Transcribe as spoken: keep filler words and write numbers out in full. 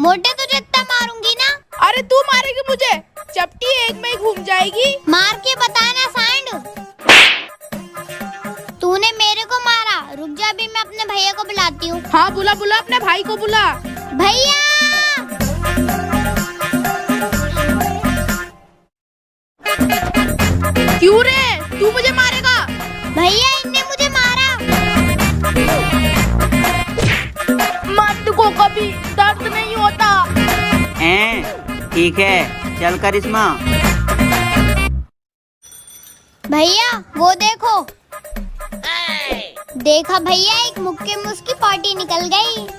मोटे तुझे इतना मारूंगी ना। अरे तू मारेगी मुझे? चपटी एक में ही घूम जाएगी। मार के बताना सांड। तूने मेरे को मारा। रुक जा, अभी मैं अपने भैया को बुलाती हूँ। हाँ बुला बुला, अपने भाई को बुला। भैया क्यों रे, तू मुझे मारेगा? भैया इनने मुझे मारा। मर्द को कभी दर्द नहीं होता। ठीक है, चल करिश्मा। भैया वो देखो। देखा भैया, एक मुक्के में उसकी पार्टी निकल गई।